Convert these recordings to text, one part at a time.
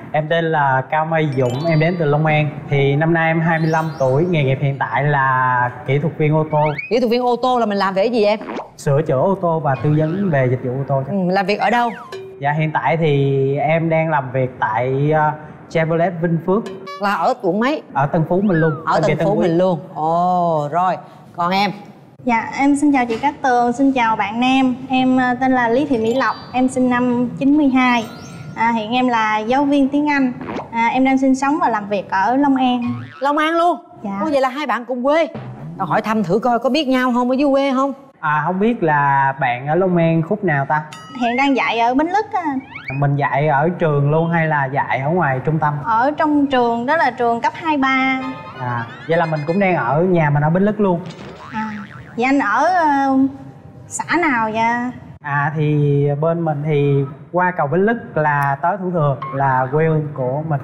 Em tên là Cao Mai Dũng, em đến từ Long An. Thì năm nay em 25 tuổi, nghề nghiệp hiện tại là kỹ thuật viên ô tô. Kỹ thuật viên ô tô là mình làm về cái gì em? Sửa chữa ô tô và tư vấn về dịch vụ ô tô. Làm việc ở đâu? Dạ hiện tại thì em đang làm việc tại Chevrolet Vinh Phước. Là ở quận mấy? Ở Tân Phú mình luôn. Ở Tân Phú mình luôn. Ồ rồi, còn em? Dạ em xin chào chị Cát Tường, xin chào bạn Nam. Em tên là Lý Thị Mỹ Lộc, em sinh năm 92. Hiện em là giáo viên tiếng Anh. Em đang sinh sống và làm việc ở Long An. Long An luôn? Dạ. Ủa vậy là hai bạn cùng quê. Tao hỏi thăm thử coi có biết nhau không, ở dưới quê không? Không biết là bạn ở Long An khúc nào ta? Hiện đang dạy ở Bến Lức á. Mình dạy ở trường luôn hay là dạy ở ngoài trung tâm? Ở trong trường, đó là trường cấp 2-3. Vậy là mình cũng đang ở nhà mình ở Bến Lức luôn. Vậy anh ở xã nào vậy? Thì bên mình thì qua cầu Bến Lức là tới Thủ Thừa, là quê hương của mình.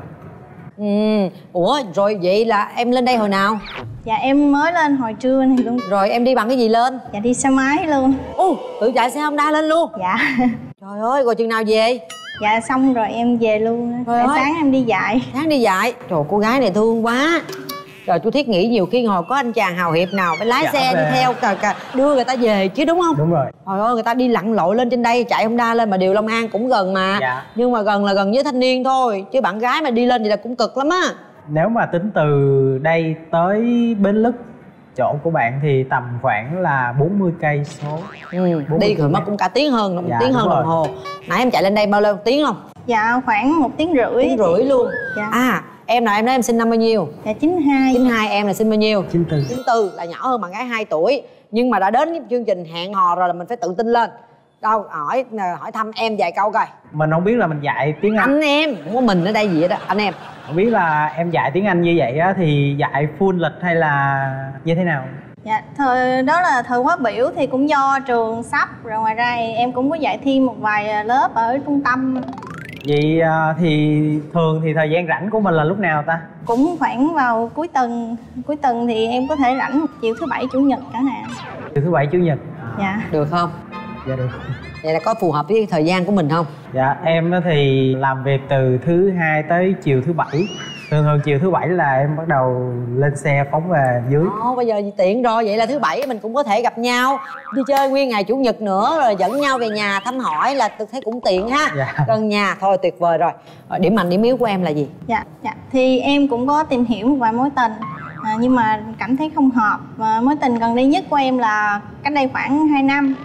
Ủa rồi vậy là em lên đây hồi nào? Dạ em mới lên hồi trưa này luôn. Rồi em đi bằng cái gì lên? Dạ đi xe máy luôn. Tự chạy xe Honda lên luôn? Dạ. Trời ơi, rồi chừng nào về? Dạ xong rồi em về luôn. Tại sáng em đi dạy. Sáng đi dạy. Trời, cô gái này thương quá. Trời, tôi thiết nghĩ nhiều khi hồi có anh chàng hào hiệp nào phải lái xe đi theo đưa người ta về chứ, đúng không? Đúng rồi. Trời ơi, người ta đi lặn lội lên trên đây chạy Honda lên mà điều Long An cũng gần mà. Nhưng mà gần là gần với thanh niên thôi, chứ bạn gái mà đi lên thì là cũng cực lắm á. Nếu mà tính từ đây tới Bến Lức, chỗ của bạn thì tầm khoảng là 40 cây số. Đi rồi mất cũng cả tiếng hơn, 1 tiếng hơn đồng hồ. Nãy em chạy lên đây bao lâu, 1 tiếng không? Dạ khoảng 1 tiếng rưỡi. 1 tiếng rưỡi luôn. Dạ. Em nói em sinh năm bao nhiêu? Dạ 92. 92, em là sinh bao nhiêu? 94. 94 là nhỏ hơn bạn gái 2 tuổi. Nhưng mà đã đến với chương trình hẹn hò rồi là mình phải tự tin lên. Đâu, hỏi thăm em vài câu coi. Mình không biết là mình dạy tiếng Anh. Anh em, không có mình ở đây gì hết đó, anh em. Không biết là em dạy tiếng Anh như vậy á thì dạy full lịch hay là như thế nào? Dạ, đó là thời khóa biểu thì cũng do trường sắp. Rồi ngoài ra em cũng có dạy thêm một vài lớp ở trung tâm. Vậy thì thường thì thời gian rảnh của mình là lúc nào ta? Cũng khoảng vào cuối tuần. Cuối tuần thì em có thể rảnh chiều thứ Bảy, Chủ nhật chẳng hạn. Chiều thứ Bảy, Chủ nhật. Dạ. Được không? Dạ được. Vậy là có phù hợp với thời gian của mình không? Dạ em thì làm việc từ thứ Hai tới chiều thứ Bảy. Thường chiều thứ Bảy là em bắt đầu lên xe phóng về dưới. Bây giờ tiện rồi, vậy là thứ Bảy mình cũng có thể gặp nhau, đi chơi nguyên ngày Chủ nhật nữa, rồi dẫn nhau về nhà thăm hỏi là tôi thấy cũng tiện ha. Gần nhà thôi, tuyệt vời rồi. Điểm mạnh điểm yếu của em là gì? Dạ thì em cũng có tìm hiểu một vài mối tình nhưng mà cảm thấy không hợp. Mối tình gần đây nhất của em là cách đây khoảng 2 năm.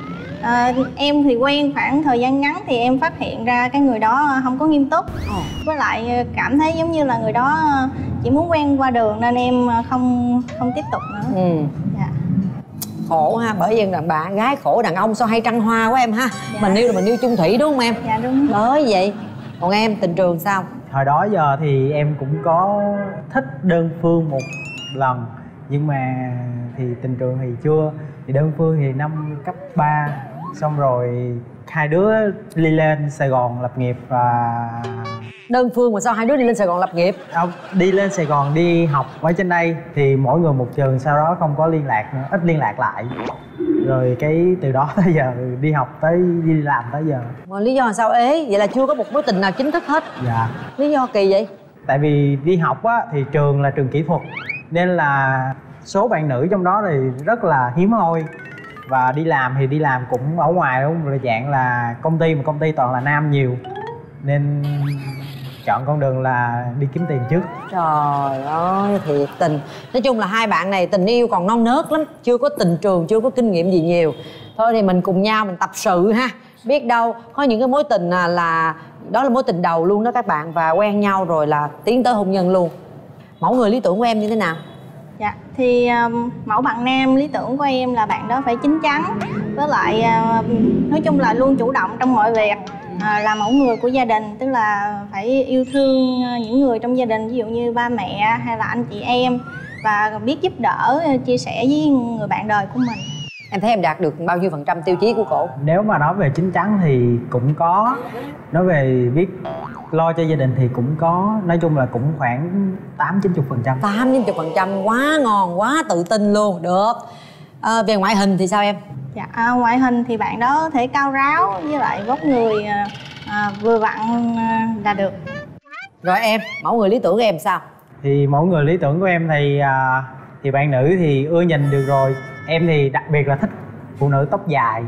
Em thì quen khoảng thời gian ngắn thì em phát hiện ra cái người đó không có nghiêm túc. Với lại cảm thấy giống như là người đó chỉ muốn quen qua đường nên em không tiếp tục nữa. Khổ ha, bởi vì đàn bà gái khổ, đàn ông sao hay trăng hoa quá em ha. Mình yêu là mình yêu chung thủy đúng không em? Dạ đúng. Bởi vậy. Còn em, tình trường sao? Hồi đó giờ thì em cũng có thích đơn phương một lần, nhưng mà thì tình trường thì chưa. Thì đơn phương thì năm cấp 3, xong rồi hai đứa đi lên Sài Gòn lập nghiệp. Và đơn phương mà sao hai đứa đi lên Sài Gòn lập nghiệp? Không, đi lên Sài Gòn đi học ở trên đây thì mỗi người một trường, sau đó không có liên lạc nữa, ít liên lạc lại. Rồi cái từ đó tới giờ đi học tới đi làm tới giờ. Mà lý do là sao ế? Vậy là chưa có một mối tình nào chính thức hết. Dạ. Lý do kỳ vậy? Tại vì đi học á thì trường là trường kỹ thuật, nên là số bạn nữ trong đó thì rất là hiếm hoi. Và đi làm thì đi làm cũng ở ngoài đúng không? Là dạng là công ty, mà công ty toàn là nam nhiều, nên chọn con đường là đi kiếm tiền trước. Trời ơi, thiệt tình. Nói chung là hai bạn này tình yêu còn non nớt lắm, chưa có tình trường, chưa có kinh nghiệm gì nhiều. Thôi thì mình cùng nhau mình tập sự ha. Biết đâu có những cái mối tình là đó là mối tình đầu luôn đó các bạn, và quen nhau rồi là tiến tới hôn nhân luôn. Mẫu người lý tưởng của em như thế nào? Dạ thì mẫu bạn nam lý tưởng của em là bạn đó phải chín chắn, với lại nói chung là luôn chủ động trong mọi việc, là mẫu người của gia đình, tức là phải yêu thương những người trong gia đình, ví dụ như ba mẹ hay là anh chị em, và biết giúp đỡ, chia sẻ với người bạn đời của mình. Em thấy em đạt được bao nhiêu % tiêu chí của cổ? Nếu mà nói về chín chắn thì cũng có, nói về biết lo cho gia đình thì cũng có, nói chung là cũng khoảng 80-90%. 80-90%, quá ngon, quá tự tin luôn, được. Về ngoại hình thì sao em? Dạ, ngoại hình thì bạn đó thể cao ráo, với lại vóc người vừa vặn là được. Rồi em, mẫu người lý tưởng của em sao? Thì mẫu người lý tưởng của em thì bạn nữ thì ưa nhìn được rồi. Em thì đặc biệt là thích phụ nữ tóc dài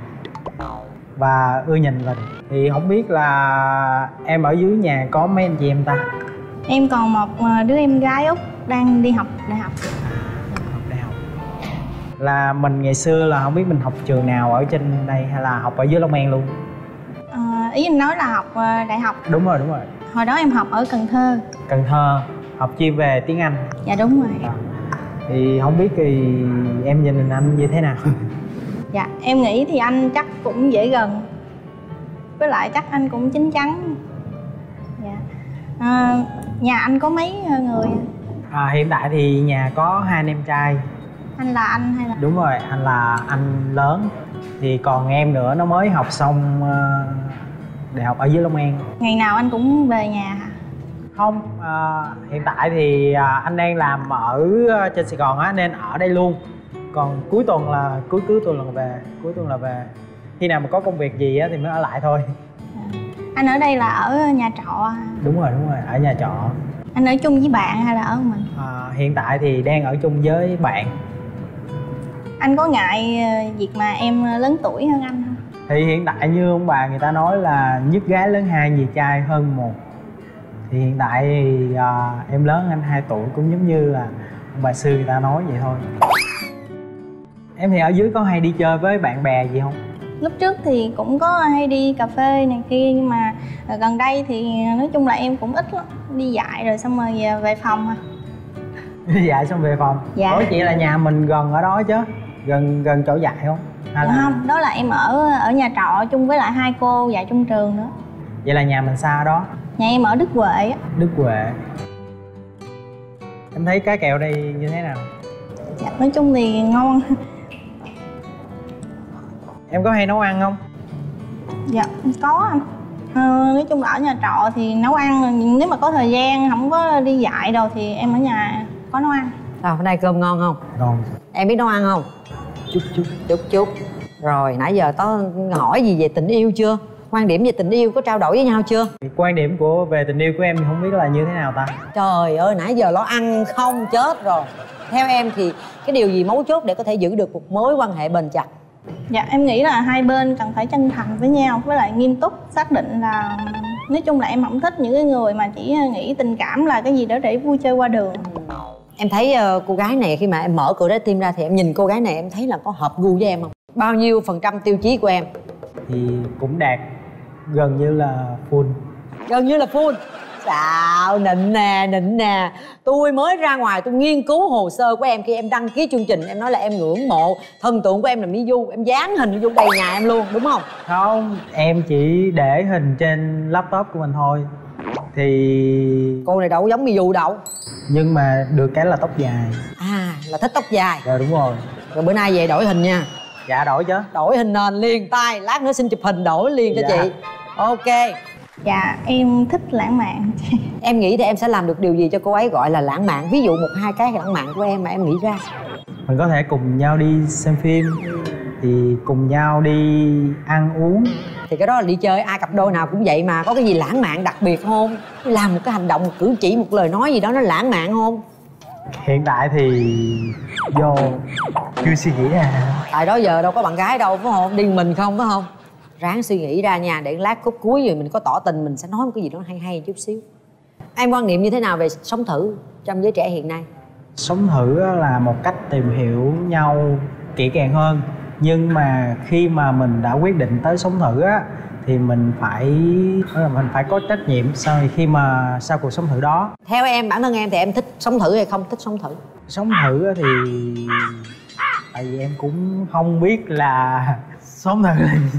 và ưa nhìn mình. Thì không biết là em ở dưới nhà có mấy anh chị em ta? Em còn một đứa em gái út đang đi học đại học. Học đại học. Là mình ngày xưa là không biết mình học trường nào ở trên đây hay là học ở dưới Long An luôn? Ý anh nói là học đại học. Đúng rồi, đúng rồi. Hồi đó em học ở Cần Thơ. Cần Thơ, học chuyên về tiếng Anh. Dạ đúng rồi. Thì không biết thì em nhìn anh như thế nào? Dạ em nghĩ thì anh chắc cũng dễ gần, với lại chắc anh cũng chín chắn. Dạ. Nhà anh có mấy người? Hiện tại thì nhà có 2 anh em trai. Anh là anh hay là? Đúng rồi, anh là anh lớn. Thì còn em nữa, nó mới học xong đại học ở dưới Long An. Ngày nào anh cũng về nhà hả? Không, hiện tại thì anh đang làm ở trên Sài Gòn á, nên ở đây luôn. Còn cuối tuần là cuối tuần là về, cuối tuần là về. Khi nào mà có công việc gì á thì mới ở lại thôi. Anh ở đây là ở nhà trọ hả? Đúng rồi, ở nhà trọ. Anh ở chung với bạn hay là ở mình? Hiện tại thì đang ở chung với bạn. Anh có ngại việc mà em lớn tuổi hơn anh không? Thì hiện tại như ông bà người ta nói là nhất gái lớn 2, nhì trai hơn 1. Thì hiện tại thì em lớn anh 2 tuổi, cũng giống như là ông bà xưa người ta nói vậy thôi. Em thì ở dưới có hay đi chơi với bạn bè gì không? Lúc trước thì cũng có hay đi cà phê này kia, nhưng mà gần đây thì nói chung là em cũng ít lắm. Đi dạy rồi xong rồi về phòng à. Đi dạy xong về phòng? Dạ. Ủa chị là nhà mình gần ở đó chứ? Gần chỗ dạy không? Hay Dạ là... không, đó là em ở nhà trọ chung với lại 2 cô dạy chung trường nữa. Vậy là nhà mình xa ở đó? Nhà em ở Đức Huệ á. Đức Huệ. Em thấy cá kèo đây như thế nào? Dạ, nói chung thì ngon. Em có hay nấu ăn không? Dạ, có anh. Nói chung là ở nhà trọ thì nấu ăn, nếu mà có thời gian không có đi dạy đâu thì em ở nhà có nấu ăn. Hôm nay cơm ngon không? Ngon. Em biết nấu ăn không? Chút. Rồi nãy giờ có hỏi gì về tình yêu chưa? Quan điểm về tình yêu có trao đổi với nhau chưa? Quan điểm về tình yêu của em thì không biết là như thế nào ta? Trời ơi, nãy giờ lo ăn không chết rồi. Theo em thì cái điều gì mấu chốt để có thể giữ được một mối quan hệ bền chặt? Dạ, em nghĩ là hai bên cần phải chân thành với nhau, với lại nghiêm túc, xác định là nói chung là em không thích những cái người mà chỉ nghĩ tình cảm là cái gì đó để vui chơi qua đường. Em thấy cô gái này khi mà em mở cửa trái tim ra thì em nhìn cô gái này em thấy là có hợp gu với em không? Bao nhiêu % tiêu chí của em? Thì cũng đạt gần như là full. Gần như là full. Sao nịnh nè. Tôi mới ra ngoài tôi nghiên cứu hồ sơ của em khi em đăng ký chương trình. Em nói là em ngưỡng mộ thần tượng của em là Mỹ Du. Em dán hình Mỹ Du đầy nhà em luôn, đúng không? Không, em chỉ để hình trên laptop của mình thôi. Thì... Cô này đâu có giống Mỹ Du đâu. Nhưng mà được cái là tóc dài. Là thích tóc dài. Dạ đúng rồi. Rồi bữa nay về đổi hình nha. Dạ đổi chứ. Đổi hình nền liền tay. Lát nữa xin chụp hình đổi liền cho chị. Ok. Dạ, em thích lãng mạn. Em nghĩ thì em sẽ làm được điều gì cho cô ấy gọi là lãng mạn? Ví dụ 1-2 cái lãng mạn của em mà em nghĩ ra. Mình có thể cùng nhau đi xem phim, thì cùng nhau đi ăn uống. Thì cái đó là đi chơi, ai cặp đôi nào cũng vậy mà. Có cái gì lãng mạn đặc biệt không? Làm một cái hành động, một cử chỉ, một lời nói gì đó nó lãng mạn không? Hiện tại thì vô chưa suy nghĩ ra. Tại đó giờ đâu có bạn gái đâu phải không? Đi mình không phải không? Ráng suy nghĩ ra nha, để lát khúc cuối rồi mình có tỏ tình mình sẽ nói một cái gì đó hay chút xíu. Em quan niệm như thế nào về sống thử trong giới trẻ hiện nay? Sống thử là một cách tìm hiểu nhau kỹ càng hơn. Nhưng mà khi mà mình đã quyết định tới sống thử á, thì mình phải có trách nhiệm sau cuộc sống thử đó. Theo em, bản thân em thì em thích sống thử hay không thích sống thử? Sống thử á thì... Tại vì em cũng không biết là sống thử là gì.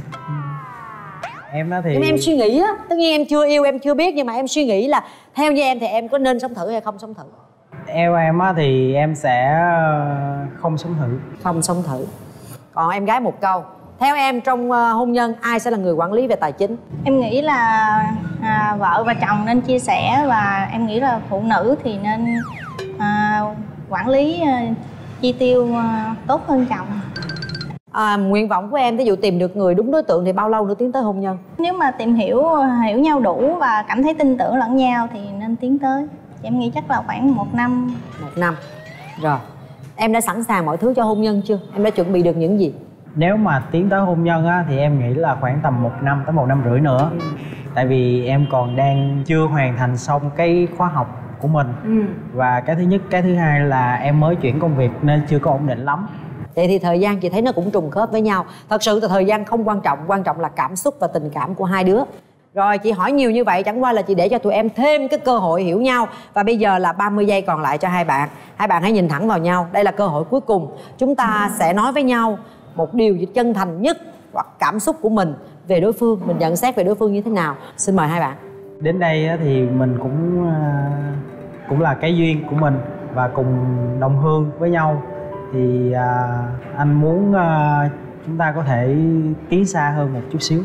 Em đó thì... Nhưng mà em suy nghĩ á, tất nhiên em chưa yêu, em chưa biết, nhưng mà em suy nghĩ là theo như em thì em có nên sống thử hay không sống thử? Theo em á thì em sẽ không sống thử. Không sống thử. Còn em gái một câu, theo em trong hôn nhân ai sẽ là người quản lý về tài chính? Em nghĩ là vợ và chồng nên chia sẻ, và em nghĩ là phụ nữ thì nên quản lý chi tiêu tốt hơn chồng. Nguyện vọng của em, ví dụ tìm được người đúng đối tượng thì bao lâu nữa tiến tới hôn nhân? Nếu mà tìm hiểu nhau đủ và cảm thấy tin tưởng lẫn nhau thì nên tiến tới. Em nghĩ chắc là khoảng 1 năm. 1 năm. Rồi, em đã sẵn sàng mọi thứ cho hôn nhân chưa? Em đã chuẩn bị được những gì? Nếu mà tiến tới hôn nhân á, thì em nghĩ là khoảng tầm 1 năm tới 1 năm rưỡi nữa. Tại vì em còn đang chưa hoàn thành xong cái khóa học của mình. Và cái thứ nhất, cái thứ hai là em mới chuyển công việc nên chưa có ổn định lắm. Vậy thì thời gian chị thấy nó cũng trùng khớp với nhau. Thật sự là thời gian không quan trọng, quan trọng là cảm xúc và tình cảm của hai đứa. Rồi, chị hỏi nhiều như vậy chẳng qua là chị để cho tụi em thêm cái cơ hội hiểu nhau. Và bây giờ là 30 giây còn lại cho hai bạn. Hai bạn hãy nhìn thẳng vào nhau. Đây là cơ hội cuối cùng. Chúng ta sẽ nói với nhau một điều chân thành nhất hoặc cảm xúc của mình về đối phương. Mình nhận xét về đối phương như thế nào. Xin mời hai bạn. Đến đây á, thì mình cũng là cái duyên của mình và cùng đồng hương với nhau. Thì anh muốn chúng ta có thể tiến xa hơn một chút xíu.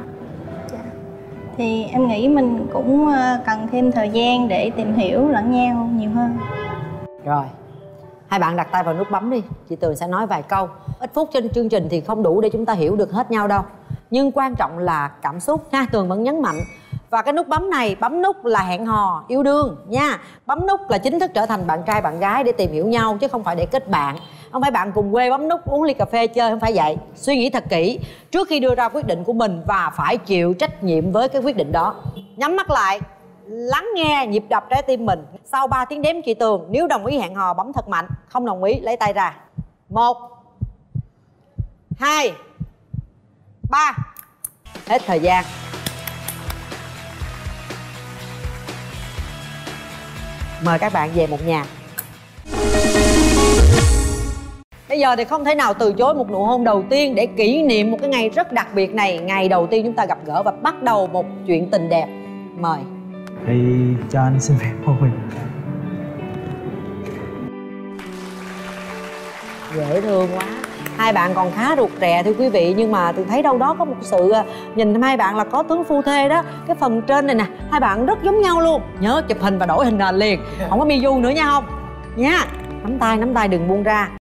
Thì em nghĩ mình cũng cần thêm thời gian để tìm hiểu lẫn nhau nhiều hơn. Rồi, hai bạn đặt tay vào nút bấm đi. Chị Tường sẽ nói vài câu. Ít phút trên chương trình thì không đủ để chúng ta hiểu được hết nhau đâu. Nhưng quan trọng là cảm xúc ha. Tường vẫn nhấn mạnh. Và cái nút bấm này, bấm nút là hẹn hò, yêu đương nha. Bấm nút là chính thức trở thành bạn trai bạn gái để tìm hiểu nhau, chứ không phải để kết bạn. Không phải bạn cùng quê bấm nút uống ly cà phê chơi, không phải vậy. Suy nghĩ thật kỹ trước khi đưa ra quyết định của mình và phải chịu trách nhiệm với cái quyết định đó. Nhắm mắt lại, lắng nghe nhịp đập trái tim mình. Sau 3 tiếng đếm chị Tường, nếu đồng ý hẹn hò bấm thật mạnh, không đồng ý lấy tay ra. 1 2 3. Hết thời gian. Mời các bạn về một nhà. Bây giờ thì không thể nào từ chối một nụ hôn đầu tiên để kỷ niệm một cái ngày rất đặc biệt này. Ngày đầu tiên chúng ta gặp gỡ và bắt đầu một chuyện tình đẹp. Mời. Thì cho anh xin phép hôn mình. Dễ thương quá. Hai bạn còn khá rụt rè thưa quý vị. Nhưng mà tôi thấy đâu đó có một sự nhìn hai bạn là có tướng phu thê đó. Cái phần trên này nè, hai bạn rất giống nhau luôn. Nhớ chụp hình và đổi hình nền liền. Không có mi du nữa nha không? Nha. Nắm tay đừng buông ra.